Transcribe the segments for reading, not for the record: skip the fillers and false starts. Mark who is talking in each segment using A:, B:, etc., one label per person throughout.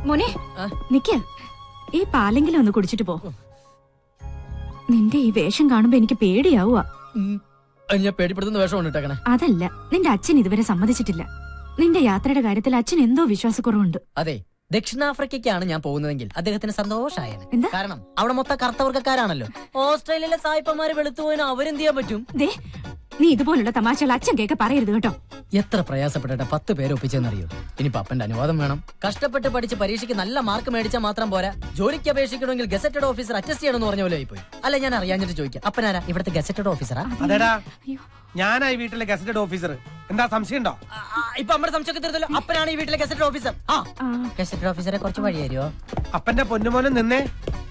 A: മോനെ നിക്ക, ഈ പാലെങ്കിലും ഒന്ന് കുടിച്ചിട്ട് പോ. നിന്റെ ഈ വേഷം കാണുമ്പോ എനിക്ക് പേടിയാവുക.
B: ഞാൻ പേടിപ്പെടുത്തുന്ന വേഷം കൊണ്ടിട്ടേക്കണേ.
A: അതല്ല, നിന്റെ അച്ഛൻ ഇതുവരെ സമ്മതിച്ചിട്ടില്ല. നിന്റെ യാത്രയുടെ കാര്യത്തിൽ അച്ഛൻ എന്തോ വിശ്വാസക്കുറവുണ്ട്.
B: അതെ, ദക്ഷിണാഫ്രിക്കയ്ക്കാണ് ഞാൻ പോകുന്നതെങ്കിൽ അദ്ദേഹത്തിന് സന്തോഷായേനെ. കാരണം അവിടെ മൊത്തം കറുത്തവർക്കാരാണല്ലോ. ഓസ്ട്രേലിയയിലെ സായിപ്പന്മാര് വെളുത്തുപോയിന് അവരെന്ത് ചെയ്യാൻ പറ്റും?
A: നീ ഇതുപോലുള്ള തമാശകൾ അച്ഛൻ കേൾക്ക പറയരുത് കേട്ടോ.
B: എത്ര പ്രയാസപ്പെട്ടിട്ട് 10 പേരെ ഒപ്പിച്ചെന്നറിയോ? ഇനി പപ്പന്റെ അനുവാദം വേണം. കഷ്ടപ്പെട്ട് പഠിച്ച് പരീക്ഷയ്ക്ക് നല്ല മാർക്ക് മേടിച്ചാൽ മാത്രം പോരാ, ജോലിക്ക് അപേക്ഷിക്കണമെങ്കിൽ ഗസറ്റഡ് ഓഫീസർ അറ്റസ്റ്റ് ചെയ്യണമെന്ന് പറഞ്ഞ പോലെ ആയിപ്പോയി. അല്ല, ഞാൻ അറിയാഞ്ഞിട്ട് ചോദിക്കാം, അപ്പനാരാ ഇവിടുത്തെ ഗസറ്റഡ് ഓഫീസറാ?
C: അതെടാ, ഞാനായി വീട്ടിലെ ഗസറ്റഡ് ഓഫീസർ. എന്താ സംശയം ഉണ്ടോ?
B: ഇപ്പൊ നമ്മുടെ സംശയമൊക്കെ തീർത്തല്ലോ. അപ്പനാണ് ഈ വീട്ടിലെ ഗസറ്റഡ് ഓഫീസർ. ഗസറ്റഡ് ഓഫീസറെ കുറച്ച് വഴി തരുമോ?
C: അപ്പന്റെ പൊന്നുമോനും നിന്നേ.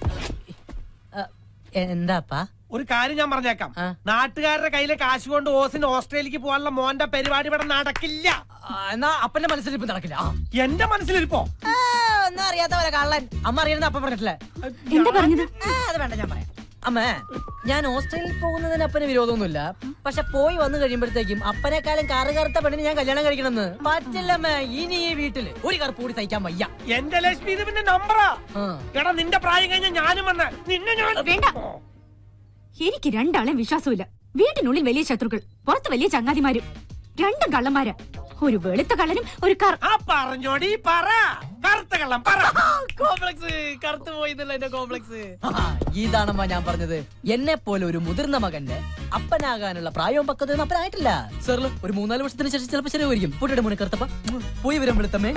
B: എന്താപ്പാ?
C: ഒരു കാര്യം ഞാൻ പറഞ്ഞേക്കാം, നാട്ടുകാരുടെ കയ്യിലെ കാശ് കൊണ്ട് ഓസിന് ഓസ്ട്രേലിയക്ക് പോകാനുള്ള മോന്റെ പരിപാടി ഇവിടെ നടക്കില്ല.
B: എന്നാ അപ്പന്റെ മനസ്സിലിരിപ്പ് നടക്കില്ല.
C: എന്റെ മനസ്സിലിരിപ്പോ
B: ഒന്നും അറിയാത്തവരെ കള്ളൻ. അമ്മ അറിയുന്നത് അപ്പ പറഞ്ഞിട്ടില്ലേ?
A: എന്താ പറഞ്ഞത്?
B: അത് വേണ്ട, ഞാൻ പറയാം. അമ്മ, ഞാൻ ഓസ്ട്രേലിയയിൽ പോകുന്നതിന് അപ്പന് വിരോധമൊന്നുമില്ല. പക്ഷെ പോയി വന്നു കഴിയുമ്പോഴത്തേക്കും അപ്പനെക്കാളും കറുകറുത്ത പെണ്ണിന് ഞാൻ കല്യാണം കഴിക്കണമെന്ന് പറ്റില്ലമ്മ. ഇനി ഈ വീട്ടില് ഒരു കറുപ്പ് കൂടി സഹിക്കാൻ വയ്യ.
C: എന്റെ ലക്ഷ്മി ഇത് പിന്നെ നമ്പറാ. എടാ, നിന്റെ പ്രായം കഴിഞ്ഞ ഞാനും വന്ന് നിന്നെ ഞാൻ
A: വേണ്ട. എനിക്ക് രണ്ടാളെ വിശ്വാസമില്ല. വീട്ടിനുള്ളിൽ വലിയ ശത്രുക്കൾ, പുറത്ത് വലിയ ചങ്ങാതിമാരും. രണ്ടും കള്ളന്മാരാ. ഒരു വെളുത്ത കള്ളനും ഒരു
C: പറഞ്ഞോടി പറ. കറുത്ത കള്ളം പറ.
B: കോംപ്ലക്സ് കറുത്തു പോയി എന്റെ കോംപ്ലക്സ്. ഇതാണമ്മ ഞാൻ പറഞ്ഞത്. എന്നെ പോലെ ഒരു മുതിർന്ന മകന്റെ അപ്പനാകാനുള്ള പ്രായവും പക്വതയൊന്നും അപ്പനായിട്ടില്ല. സാറില് ഒരു 3-4 വർഷത്തിന് ശേഷം ചിലപ്പോൾ ശരിയായിരിക്കും. പൊട്ടിയുടെ മുന്നേ കറുത്തപ്പ പോയി വരാൻ വെളുത്തമ്മേ.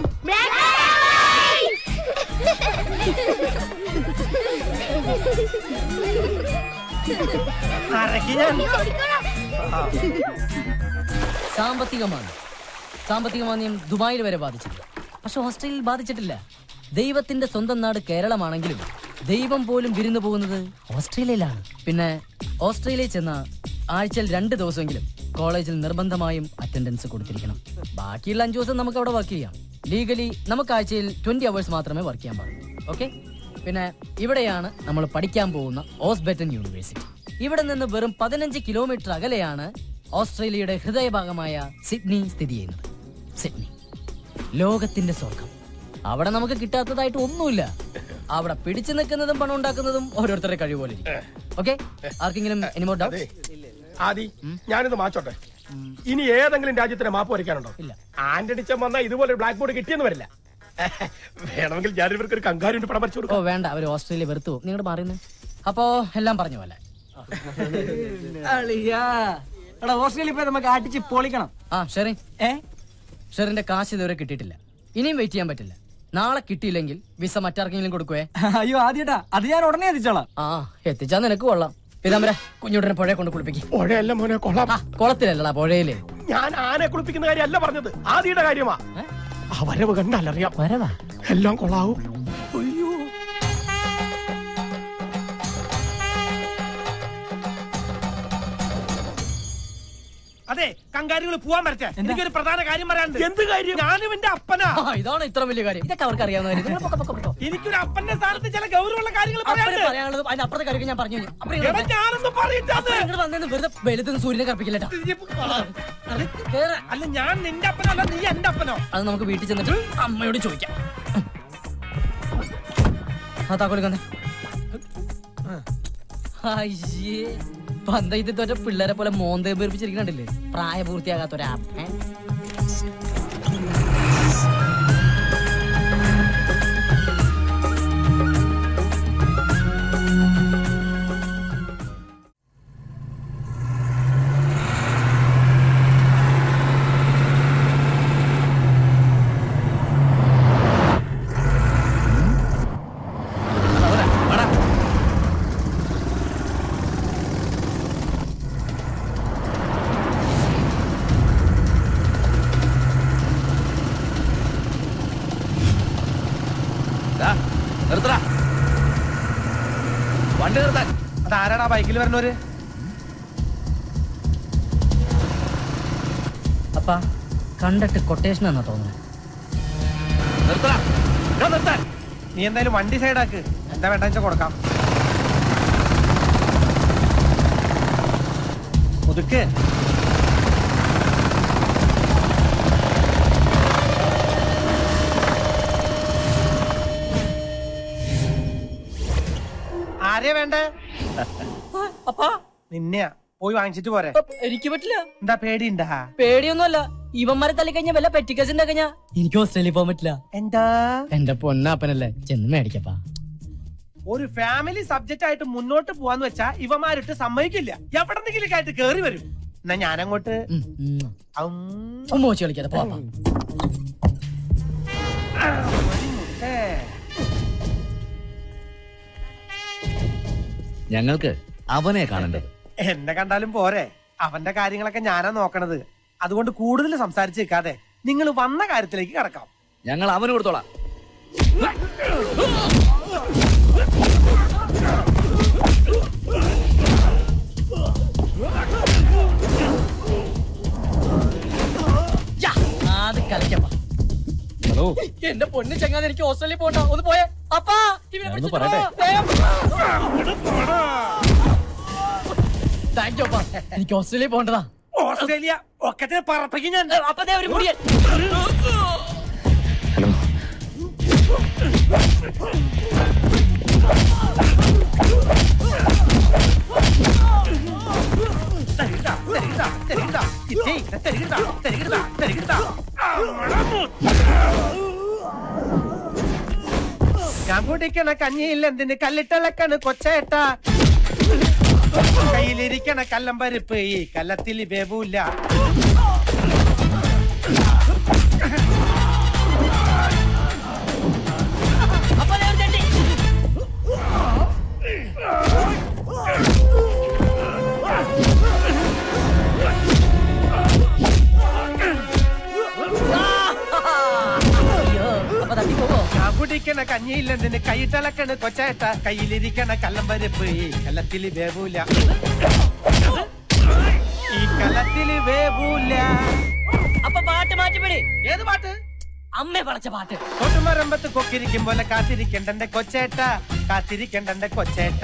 B: സാമ്പത്തിക മാന്ദ്യം ദുബായിൽ വരെ ബാധിച്ചില്ല. പക്ഷെ ഓസ്ട്രേലിയയിൽ ബാധിച്ചിട്ടില്ല. ദൈവത്തിന്റെ സ്വന്തം നാട് കേരളമാണെങ്കിലും ദൈവം പോലും വിരുന്നു പോകുന്നത് ഓസ്ട്രേലിയയിലാണ്. പിന്നെ ഓസ്ട്രേലിയയിൽ ചെന്ന ആഴ്ചയിൽ 2 ദിവസമെങ്കിലും കോളേജിൽ നിർബന്ധമായും അറ്റൻഡൻസ് കൊടുത്തിരിക്കണം. ബാക്കിയുള്ള 5 ദിവസം നമുക്ക് അവിടെ വർക്ക് ചെയ്യാം. ലീഗലി നമുക്ക് ആഴ്ചയിൽ 20 അവേഴ്സ് മാത്രമേ വർക്ക് ചെയ്യാൻ പാടുള്ളൂ. ഓക്കെ. പിന്നെ ഇവിടെയാണ് നമ്മൾ പഠിക്കാൻ പോകുന്ന ഓസ്ബെറ്റൻ യൂണിവേഴ്സിറ്റി. ഇവിടെ നിന്ന് വെറും 15 കിലോമീറ്റർ അകലെയാണ് ഓസ്ട്രേലിയയുടെ ഹൃദയഭാഗമായ സിഡ്നി സ്ഥിതി ചെയ്യുന്നത്. സിഡ്നി ലോകത്തിന്റെ സ്വർഗം. അവിടെ നമുക്ക് കിട്ടാത്തതായിട്ട് ഒന്നുമില്ല. അവിടെ പിടിച്ചു നിൽക്കുന്നതും പണം ഉണ്ടാക്കുന്നതും ഓരോരുത്തരുടെ കഴിവ് പോലെ. ഓക്കെ, ആർക്കെങ്കിലും എനിമോ ഡൗട്ട്?
C: ആദി, ഞാനിത് മാച്ചോട്ടെ. ഇനി ഏതെങ്കിലും രാജ്യത്തിന് മാപ്പ് വരയ്ക്കാനുണ്ടോ?
B: ഇല്ല.
C: ആന്റണി ചം വന്നാൽ ഇതുപോലെ ബ്ലാക്ക് ബോർഡ് കിട്ടിയെന്ന് വരില്ല. വേണമെങ്കിൽ ഞാൻ ഇവർക്ക് ഒരു കങ്കാരുണ്ട് പടം വരച്ചു കൊടുക്കും.
B: ഓ വേണ്ട, അവര് ഓസ്ട്രേലിയ വെറുത്തു. നിങ്ങളുടെ പറയുന്നത് അപ്പോ എല്ലാം പറഞ്ഞ പോലെ.
D: ഓസ്ട്രേലിയ നമുക്ക് അടിച്ച് പൊളിക്കണം.
B: ഷെറിൻ, ഷെറിന്റെ കാശ് ഇതുവരെ കിട്ടിയിട്ടില്ല. ഇനിയും വെയിറ്റ് ചെയ്യാൻ പറ്റില്ല. നാളെ കിട്ടിയില്ലെങ്കിൽ വിസ മറ്റാർക്കെങ്കിലും കൊടുക്കുവേ.
D: അയ്യോ ആദ്യട്ടാ, അത് ഞാൻ ഉടനെ എത്തിച്ചോളാം.
B: എത്തിച്ചാ നിനക്ക് കൊള്ളാം. പിതാമര, കുഞ്ഞുടനെ പുഴയെ കൊണ്ട് കുളിപ്പിക്കും.
C: പുഴയല്ല മോനെ, കൊള്ളാം.
B: കുളത്തിലല്ലടാ, പുഴയില്.
C: ഞാൻ ആനെ കുളിപ്പിക്കുന്ന കാര്യമല്ല പറഞ്ഞത്, ആദിയുടെ കാര്യമാ. ആ വരവ് കണ്ടല്ലറിയാം.
B: വരവാ
C: എല്ലാം കൊള്ളാവൂ. അയ്യോ, അതെ, കങ്കാരികൾ പോവാൻ വരട്ടെ. എനിക്കൊരു പ്രധാന കാര്യം പറയാനുണ്ട്. എന്ത് കാര്യം? ഞാനും എന്റെ അപ്പനാ.
B: ഇതാണ് ഇത്ര വലിയ കാര്യം. ഇതൊക്കെ അവർക്ക് അറിയാവുന്ന.
C: എനിക്കൊരു അപ്പന്റെ സ്ഥാനത്ത് ചില ഗൗരവമുള്ള കാര്യങ്ങൾ
B: പറയാനുള്ളത്. അതിന്റെ അപ്പുറത്തെ കാര്യം ഞാൻ പറഞ്ഞു. വെളുത്തുന്ന സൂര്യനെ കറപ്പിക്കില്ലട്ടാ.
C: അല്ല, ഞാൻ നിന്റെ അപ്പനല്ല, നീ എന്റെ അപ്പനോ?
B: അത് നമുക്ക് വീട്ടിൽ ചെന്നിട്ട് അമ്മയോട് ചോദിക്കാം. താക്കോലിക്കന്നെ പന്തയത്തിൽ തോറ്റ പിള്ളേരെ പോലെ മോന്തയും പേർപ്പിച്ചിരിക്കണ്ടില്ലേ? പ്രായപൂർത്തിയാകാത്തൊരാ.
C: വണ്ടി നിർത്താൻ. അതാരാടാ ബൈക്കിൽ വരണോര്?
B: അപ്പാ, കണ്ടിട്ട് കൊട്ടേഷൻ എന്നാ തോന്നുന്നു.
C: നിർത്താൻ. നീ എന്തായാലും വണ്ടി സൈഡാക്ക്. എന്താ വേണ്ട വെച്ചാൽ കൊടുക്കാം. ഒതുക്ക്. ആരെയാ വേണ്ടേ?
B: അപ്പാ
C: നിന്നെയാ. പോയി വാങ്ങിച്ചിട്ട് പോരെ.
B: എനിക്ക് പറ്റില്ല.
C: എന്താ പേടിണ്ടാ?
B: പേടിയൊന്നുമല്ല. ഇവന്മാരെ തള്ളി കഴിഞ്ഞാൽ വല്ല പെറ്റിക്കസ് ഉണ്ടാക്കഞ്ഞാ എനിക്ക് ഓസ്ട്രേലിയ പോകാൻ പറ്റില്ല.
C: എന്താ?
B: എന്റെ പൊന്നാപ്പനല്ലേ, ചെന്ന് മേടിക്കപ്പാ.
C: ഒരു ഫാമിലി സബ്ജക്റ്റ് ആയിട്ട് മുന്നോട്ട് പോവാന്ന് വെച്ചാ ഇവന്മാരിട്ട് സമ്മതിക്കില്ല. എവിടെന്നെങ്കിലും ആയിട്ട് കേറി വരും. എന്നാ ഞാനങ്ങോട്ട്
B: മോശം കളിക്കാതെ പോവാ.
E: ഞങ്ങൾക്ക് അവനെ കാണണ്ടത്.
C: എന്നെ കണ്ടാലും പോരെ, അവന്റെ കാര്യങ്ങളൊക്കെ ഞാനാ നോക്കണത്. അതുകൊണ്ട് കൂടുതൽ സംസാരിച്ച് നിൽക്കാതെ നിങ്ങൾ വന്ന കാര്യത്തിലേക്ക് കടക്കാം.
E: ഞങ്ങൾ അവന് കൊടുത്തോളാം.
B: ഹലോ, എന്റെ പൊന്ന് ചങ്ങാതെ, എനിക്ക് ഓസ്ട്രേലിയ പോകണ്ട. ഒന്ന് പോയേ അപ്പാ. താങ്ക് യു അപ്പാ. എനിക്ക് ഓസ്ട്രേലിയ പോകണ്ടതാ.
C: ഓസ്ട്രേലിയ ഒക്കെ പറപ്പിക്കും ഞാൻ.
B: അപ്പതേ ഒരു മുടിയൻ.
E: ഹലോ,
C: ഞാൻ കുടിക്കണ കഞ്ഞിയിൽ എന്തിന് കല്ലിട്ടിളക്കണ് കൊച്ചേട്ട. കയ്യിലിരിക്കണ കല്ലം പരിപ്പ് ഈ കല്ലത്തിൽ വേവൂല. ഞാൻ കുടിക്കണ കഞ്ഞിയില്ലെന്തിന് കൈയിട്ടലക്കണ് കൊച്ചേട്ട. കയ്യിലിരിക്കണ കല്ലം പരിപ്പ് ഈ കല്ലത്തിൽ വേവൂല. ഈ കല്ലത്തിൽ വേവൂല.
B: അപ്പൊ പാട്ട് മാറ്റിപ്പിടി.
C: ഏത് പാട്ട്?
B: അമ്മ പഠിച്ച പാട്ട്.
C: തൊട്ടുമരമ്പത്ത് കൊക്കിരിക്കും പോലെ കാത്തിരിക്കണ്ടന്റെ കൊച്ചേട്ട, കാത്തിരിക്കണ്ടന്റെ കൊച്ചേട്ട.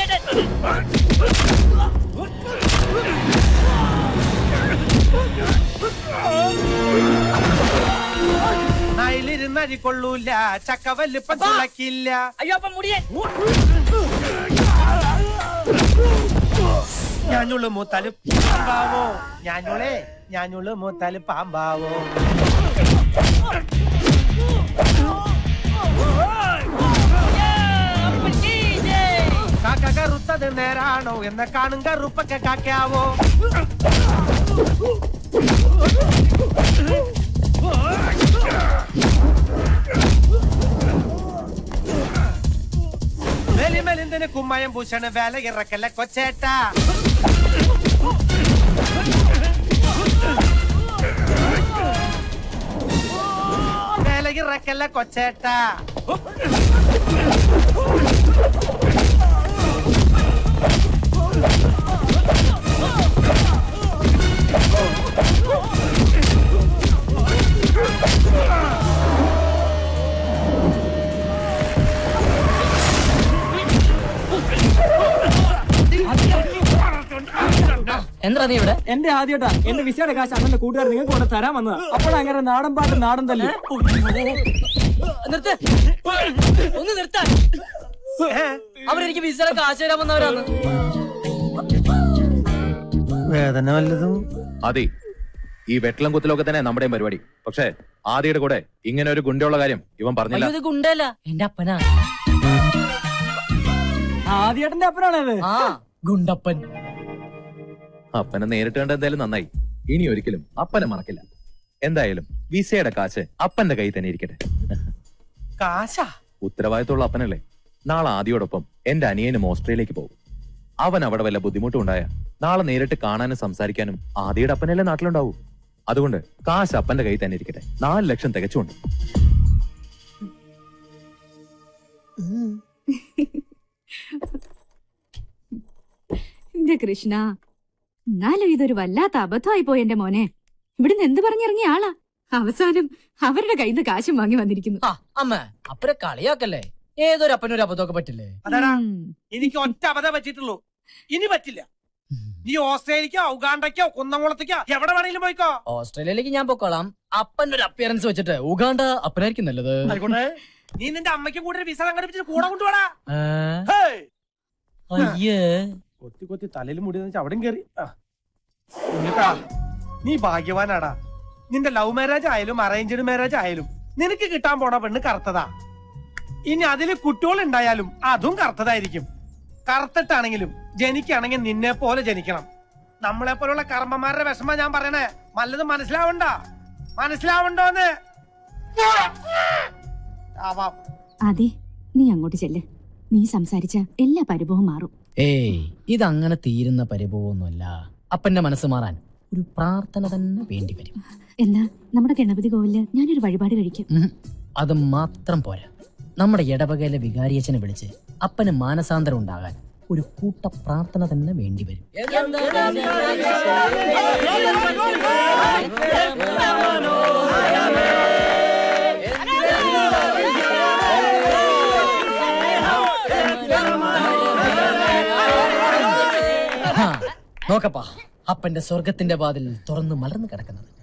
C: നായിലിരുന്നരി കൊള്ളൂല, ചക്ക വല്ലുപ്പം തുളക്കില്ല.
B: അയ്യോ, അപ്പൊ മുടിയൻ.
C: ഞാനുള്ളു മൂത്താല് പാമ്പാവോ, ഞാനുള്ളു മൂത്താല് പാമ്പാവോ. കാക്ക കറുത്തത് നേരാണോ എന്ന കാണും കറുപ്പൊക്കെ കാക്കാവോ. മെലിമെലിന്തിന് കുമ്മയം പൂശണ് വേല ഇറക്കല്ല കൊച്ചേട്ട. വേല ഇറക്കല്ല കൊച്ചേട്ട.
B: എന്താ നീ ഇവിടെ?
D: എന്റെ ആദ്യട്ടാ, എന്റെ വിസയുടെ കാശ് അണ്ണന്റെ കൂട്ടുകാർ നിങ്ങൾക്ക് കൊണ്ട് തരാൻ വന്നതാ. അപ്പോഴങ്ങനെ നാടൻ പാട്ട് നാടൻ തല്ലി.
B: നിർത്ത്, ഒന്ന് നിർത്താൻ. അവരെനിക്ക് വിസയുടെ കാശ് തരാൻ വന്നവരാണ്.
C: വേദന വല്ലതും?
E: അതെ, ഈ വെട്ടളം കുത്തലൊക്കെ തന്നെ നമ്മുടെയും പരിപാടി. പക്ഷേ ആദിയുടെ കൂടെ ഇങ്ങനെ ഒരു ഗുണ്ടയുള്ള കാര്യം ഇവൻ പറഞ്ഞില്ല.
B: ഇത് ഗുണ്ടല്ല, എന്റെ അപ്പനാ.
D: ആദ്യേട്ടന്റെ അപ്പനാണത്.
B: ആ, ഗുണ്ടപ്പൻ.
E: അപ്പനെ നേരിട്ട് കണ്ട എന്തായാലും നന്നായി. ഇനി ഒരിക്കലും അപ്പനെ മറക്കില്ല. എന്തായാലും വിസയുടെ കാശ് അപ്പന്റെ കയ്യിൽ തന്നെ ഇരിക്കട്ടെ.
C: കാശാ?
E: ഉത്തരവാദിത്തമുള്ള അപ്പനല്ലേ. നാളെ ആദിയോടൊപ്പം എന്റെ അനിയനും ഓസ്ട്രേലിയക്ക് പോകും. അവൻ അവിടെ വല്ല ബുദ്ധിമുട്ടും ഉണ്ടായ നാളെ നേരിട്ട് കാണാനും സംസാരിക്കാനും ആദിയുടെ അപ്പനല്ലേ നാട്ടിലുണ്ടാവൂ. അതുകൊണ്ട് കാശ് അപ്പന്റെ കയ്യിൽ തന്നെ ഇരിക്കട്ടെ. 4 ലക്ഷം തികച്ചുണ്ട്.
A: എന്റെ കൃഷ്ണ, എന്നാലും ഇതൊരു വല്ലാത്ത അബദ്ധമായി പോയി എന്റെ മോനെ. ഇവിടുന്ന് എന്ത് പറഞ്ഞിറങ്ങിയ ആളാ, അവസാനം അവരുടെ കയ്യിൽ നിന്ന് കാശും വാങ്ങി വന്നിരിക്കുന്നു.
B: അമ്മ അപ്പനെ കളിയാക്കല്ലേ. ഏതൊരു അപ്പനൊരു അബദ്ധമൊക്കെ പറ്റില്ലേ?
C: അതാടാ, എനിക്ക് ഒറ്റ അബദ്ധം പറ്റിയിട്ടുള്ളൂ. ഇനി പറ്റില്ല. നീ ഓസ്ട്രേലിയക്കോ ഉഗാണ്ടയ്ക്കോ കുന്നംകുളത്തേക്കോ എവിടെ വേണമെങ്കിലും പോയിക്കോ.
B: ഓസ്ട്രേലിയയിലേക്ക് ഞാൻ പൊക്കോളാം. അപ്പന്റെ ഒരു അപ്പിയറൻസ് വെച്ചിട്ട് ഉഗാണ്ട അപ്പനായിരിക്കും നല്ലത്.
C: ആയിക്കോട്ടെ, നീ നിന്റെ അമ്മയ്ക്കും കൂടെ വിസ സംഘടിപ്പിച്ചിട്ട് കൂടെ കൊണ്ടുപോടാ.
B: അയ്യേ
C: കൊത്തി കൊത്തി തലയിൽ മുടി വെച്ചാൽ അവിടെയും കയറി. കുഞ്ഞുട്ടാ, നീ ഭാഗ്യവാനാടാ. നിന്റെ ലവ് മാരേജ് ആയാലും അറേഞ്ച്ഡ് മാരേജ് ആയാലും നിനക്ക് കിട്ടാൻ പോണ പെണ്ണ് കറുത്തതാ. ഇനി അതില് കുട്ടികൾ ഉണ്ടായാലും അതും കറുത്തതായിരിക്കും. കറുത്തിട്ടാണെങ്കിലും ജനിക്കുകയാണെങ്കിൽ നിന്നെ പോലെ ജനിക്കണം. നമ്മളെ പോലുള്ള കർമ്മന്മാരുടെ വിഷമ ഞാൻ പറയണേ. വല്ലതും മനസ്സിലാവണ്ടോന്ന്?
A: അതെ, നീ അങ്ങോട്ട് ചെല്ല്. നീ സംസാരിച്ച എല്ലാ പരിഭവവും മാറും.
B: ഏയ് ഇതങ്ങനെ തീരുന്ന പരിഭവമൊന്നുമല്ല. അപ്പന്റെ മനസ്സ് മാറാൻ ഒരു പ്രാർത്ഥന തന്നെ വേണ്ടി വരും.
A: എന്നാ നമ്മുടെ ഗണപതി കോവിലില് ഞാനൊരു വഴിപാട് കഴിക്കും.
B: അത് മാത്രം പോരാ. നമ്മുടെ ഇടവകയിലെ വികാരിയച്ഛനെ വിളിച്ച് അപ്പന് മാനസാന്തരം ഉണ്ടാകാൻ ഒരു കൂട്ട പ്രാർത്ഥന തന്നെ വേണ്ടി വരും. നോക്കപ്പാ, അപ്പന്റെ സ്വർഗത്തിന്റെ വാതിൽ തുറന്ന് മലർന്നു കിടക്കുന്നത്.